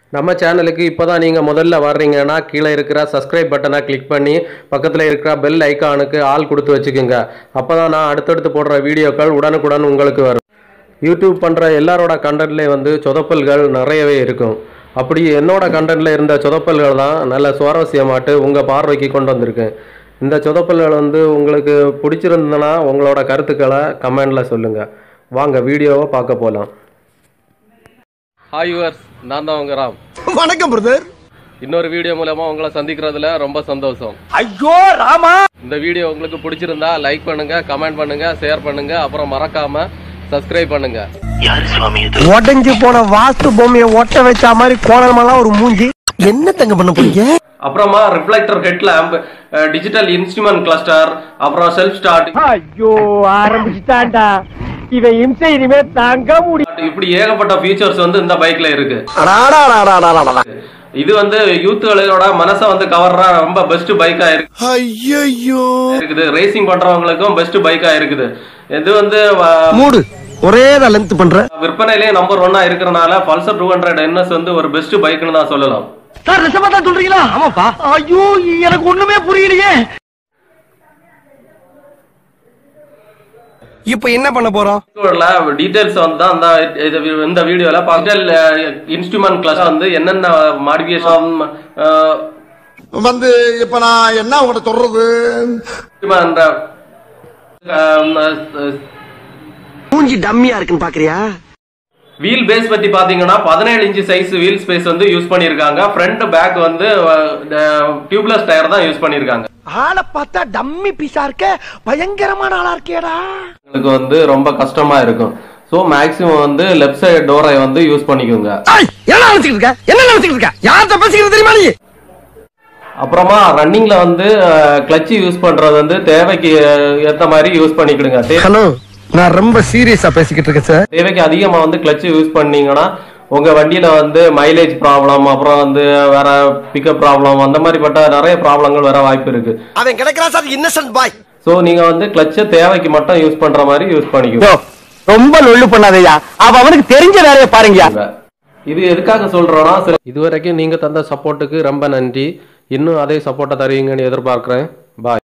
நம்ம சேனலுக்கு இப்போதான் நீங்கள் முதல்ல வர்றீங்கன்னா கீழே இருக்கிற சப்ஸ்கிரைப் பட்டனை கிளிக் பண்ணி பக்கத்தில் இருக்கிற பெல் ஐக்கானுக்கு ஆல் கொடுத்து வச்சுக்கோங்க. அப்போ தான் நான் அடுத்தடுத்து போடுற வீடியோக்கள் உடனுக்குடன் உங்களுக்கு வரும். யூடியூப் பண்ணுற எல்லாரோட கண்டென்ட்லேயே வந்து சொதப்பல்கள் நிறையவே இருக்கும். அப்படி என்னோட கண்டென்ட்டில் இருந்த சொதப்பல்கள் தான் நல்ல சுவாரஸ்யமாட்டு உங்கள் பார்வைக்கு கொண்டு வந்திருக்கேன். இந்த சொதப்பல்கள் வந்து உங்களுக்கு பிடிச்சிருந்ததுன்னா உங்களோட கருத்துக்களை கமெண்டில் சொல்லுங்கள். வாங்க வீடியோவை பார்க்க போகலாம். ஹாய் யூவர்ஸ், நான் தான் உங்க ராம். வணக்கம் பிரதர். இன்னொரு வீடியோ மூலமா உங்களை சந்திக்கிறதுல ரொம்ப சந்தோஷம். ஐயோ ராமா, இந்த வீடியோ உங்களுக்கு பிடிச்சிருந்தா லைக் பண்ணுங்க, கமெண்ட் பண்ணுங்க, ஷேர் பண்ணுங்க, அப்புறம் மறக்காம சப்ஸ்கிரைப் பண்ணுங்க. யாரு சுவாமி இது? உடஞ்சு போன வாஸ்து பொம்மையை ஒட்ட வச்ச மாதிரி கோணமெல்லாம் ஒரு மூஞ்சி. என்ன தங்க பண்ண போறீங்க? அப்புறமா reflector head lamp, digital instrument cluster, அப்புறம் செல்ஃப் ஸ்டார்ட். ஐயோ ஆரம்பிச்சுட்டான்டா இவன் இம்சை, இனிமே தாங்க முடியும். இப்படி ஏகப்பட்ட ஃபீச்சர்ஸ் வந்து இந்த பைக்ல இருக்கு. இது வந்து யூத்துகளோட மனசை வந்து கவர்ற ரொம்ப பெஸ்ட் பைக்கா இருக்குது. ரேசிங் பண்றவங்களுக்கும் பெஸ்ட் பைக்கா இருக்குது. இது வந்து மூடு ஒரே லென்த் பண்ற விற்பனையிலே நம்பர் 1 இருக்கிறனால பல்சர் 200 NS வந்து ஒரு பெஸ்ட் பைக்னு தான் சொல்லலாம். சார் நிஜமா தான் சொல்றீங்களா? ஆமாப்பா. ஐயோ எனக்கு ஒண்ணுமே புரியலையே. இப்ப என்ன பண்ண போறோம்? டீடைல்ஸ் வந்து இந்த வீடியோல டிஜிட்டல் இன்ஸ்ட்ருமெண்ட் கிளாஸ் வந்து என்னென்ன மாடிஃபிகேஷன் வந்து இப்ப நான் என்ன உங்கள்ட்ட சொல்றது? மூஞ்சி டம்மியா இருக்குன்னு பாக்குறியா? வீல் பேஸ் பத்தி பாத்தீங்கன்னா 17 இன்ச் சைஸ் வீல் ஸ்பேஸ் வந்து யூஸ் பண்ணிருக்காங்க. ஃப்ரண்ட் பேக் வந்து டியூப்லெஸ் டயர் தான் யூஸ் பண்ணிருக்காங்க. ஆளை பார்த்தா டம்மி பீஸா இருக்க, பயங்கரமான ஆளா இருக்கேடா. உங்களுக்கு வந்து ரொம்ப கஷ்டமா இருக்கும். சோ மேக்ஸிமம் வந்து லெஃப்ட் சைடு டோரை வந்து யூஸ் பண்ணிக்கோங்க. என்ன நினைச்சிட்டு இருக்க? என்ன நினைச்சிட்டு இருக்க? யார்கிட்ட பேசிக்கிறது தெரியுமா நீ? அப்புறமா ரன்னிங்ல வந்து கிளட்ச் யூஸ் பண்றது வந்து தேவைக்கு ஏத்த மாதிரி யூஸ் பண்ணிக்கிடுங்க. ஹலோ, நான் ரொம்ப சீரியஸா பேசிக்கிட்டு இருக்கேன் சார். தேவைக்கு அதிகமா வந்து கிளட்ச் யூஸ் பண்ணீங்கன்னா உங்க வண்டியில வந்து மைலேஜ் ப்ராப்ளம், அப்புறம் வந்து வேற பிக்கப் ப்ராப்ளம், அந்த மாதிரி பட்ட நிறைய ப்ராப்ளங்கள் வர வாய்ப்பு இருக்கு. அவன் கிடைக்கிறான் சார், இன்னசென்ட் பாய். சோ நீங்க வந்து கிளட்ச தேவைக்கு மட்டும் யூஸ் பண்ற மாதிரி யூஸ் பண்ணிக்கோங்க. ரொம்ப லொள்ளு பண்ணாதயா, அவனுக்கு தெரிஞ்ச வேலையை பாருங்க. இது எதுக்காக சொல்றோம்னா, இதுவரைக்கும் நீங்க தந்த சப்போர்ட்டுக்கு ரொம்ப நன்றி. இன்னும் அதே சப்போர்ட்டை தருவீங்கன்னு எதிர்பார்க்கிறேன். பாய்.